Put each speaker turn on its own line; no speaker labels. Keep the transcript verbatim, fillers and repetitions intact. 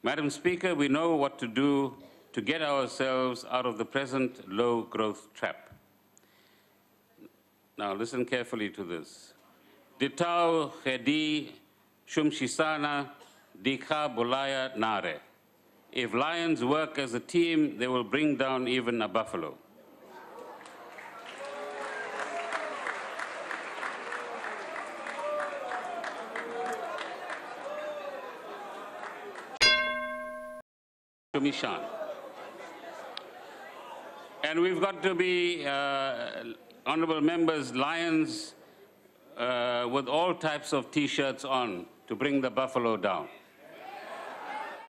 Madam Speaker, we know what to do to get ourselves out of the present low-growth trap. Now, listen carefully to this. Ditau Khedi Shumshisana Dikha Bulaya Nare. If lions work as a team, they will bring down even a buffalo. Shumishan. And we've got to be, uh, honorable members, lions uh, with all types of T-shirts on to bring the buffalo down.